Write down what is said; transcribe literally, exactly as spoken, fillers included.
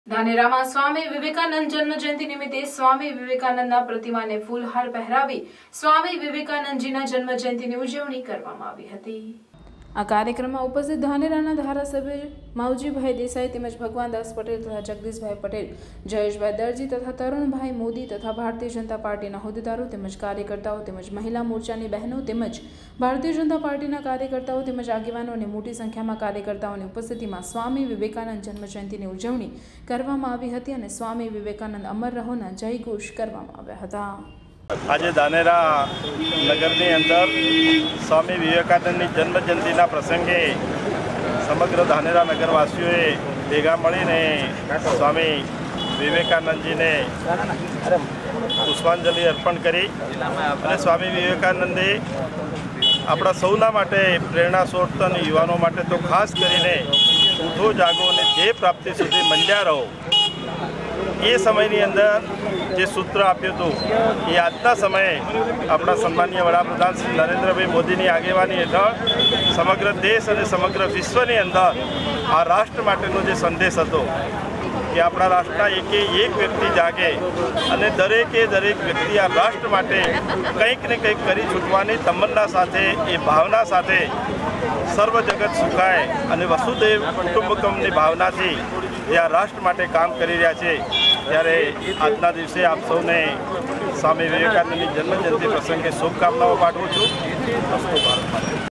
ધાનેરામાં સ્વામી વિવેકાનંદ જન્મ જયંતિ નિમિત્તે સ્વામી વિવેકાનંદના પ્રતિમાને ફૂલહાર પહેરાવી સ્વામી વિવેકાનંદજીના જન્મ જયંતિની ઉજવણી કરવામાં આવી હતી। આ કાર્યક્રમમાં ઉપસ્થિત ધાનેરાના ધારાસભ્ય માવજીભાઈ દેસાઈ તેમજ ભગવાનદાસ પટેલ તથા જગદીશભાઈ પટેલ, જયેશભાઈ દરજી તથા તરુણભાઈ મોદી તથા ભારતીય જનતા પાર્ટીના હોદ્દેદારો તેમજ કાર્યકર્તાઓ તેમજ મહિલા મોરચાની બહેનો તેમજ ભારતીય જનતા પાર્ટીના કાર્યકર્તાઓ તેમજ આગેવાનો અને મોટી સંખ્યામાં કાર્યકર્તાઓની ઉપસ્થિતિમાં સ્વામી વિવેકાનંદ જન્મ જયંતિની ઉજવણી કરવામાં આવી હતી અને સ્વામી વિવેકાનંદ અમર રહોના જયઘોષ કરવામાં આવ્યા હતા। आज धानेरा नगरनी अंदर स्वामी विवेकानंद जन्म जयंती प्रसंगे समग्र धानेरा नगरवासीओए भेगा मळीने स्वामी विवेकानंद जी ने पुष्पांजलि अर्पण करी। स्वामी विवेकानंदे अपना सौना माटे प्रेरणा स्रोत और युवाओं माटे तो खास करीने उठो जागो ने ध्येय प्राप्ति सुधी मंड्या रहो ये समयनी अंदर जे सूत्र आप्युं हतुं ए आजना समये अपना सन्माननीय वडाप्रधान श्री नरेन्द्रभाई मोदीनी आगेवानी हेठळ समग्र देश और समग्र विश्वनी अंदर आ राष्ट्र माटेनो जे संदेश हतो कि अपना राष्ट्રના एके एक व्यक्ति जागे અને દરેકે દરેક વ્યક્તિ આ રાષ્ટ્ર માટે કંઈક ને કંઈક કરી છૂટવાની તમન્ના સાથે એ ભાવના સાથે સર્વ જગત સુખાય અને વસુદેવ કુટુંબકમની ભાવનાથી જે આ રાષ્ટ્ર માટે કામ કરી રહ્યા છે ત્યારે આજના દિવસે આપ સૌને સ્વામી વિવેકાનંદની જન્મ જયંતિ પ્રસંગે શુભકામનાઓ પાઠવું છું।